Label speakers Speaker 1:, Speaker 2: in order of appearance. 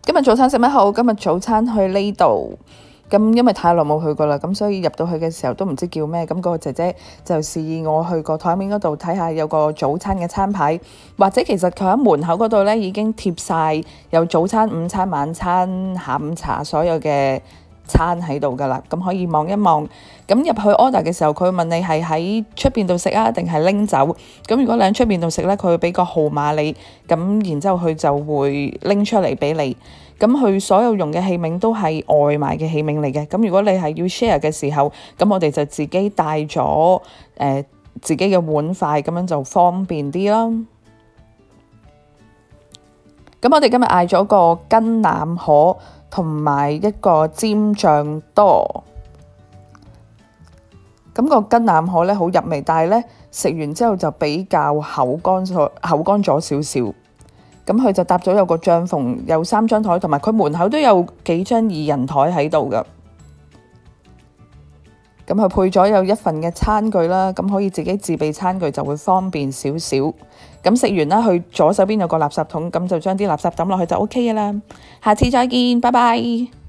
Speaker 1: 今日早餐食乜好？今日早餐去呢度，咁因為太耐冇去過啦，咁所以入到去嘅時候都唔知叫咩，咁嗰個姐姐就示意我去個台面嗰度睇下有個早餐嘅餐牌，或者其實佢喺門口嗰度呢已經貼晒有早餐、午餐、晚餐、下午茶所有嘅餐喺度噶啦，咁可以望一望。咁入去 order 嘅時候，佢會問你係喺出邊度食啊，定係拎走？咁如果你喺出邊度食呢，佢會俾個號碼你，咁然之後佢就會拎出嚟俾你。咁佢所有用嘅器皿都係外賣嘅器皿嚟嘅。咁如果你係要 share 嘅時候，咁我哋就自己帶咗自己嘅碗筷，咁樣就方便啲啦。咁我哋今日嗌咗個斤腩河同埋一個尖醬多。咁個斤腩河咧好入味，但係咧食完之後就比較口乾咗少少。咁佢就搭咗有個帳篷，有3張台，同埋佢門口都有幾張2人台喺度噶。咁佢配咗有1份嘅餐具啦，咁可以自己自備餐具就會方便少少。咁食完啦，佢左手邊有個垃圾桶，咁就將啲垃圾抌落去就 OK 嘅啦。下次再見，拜拜。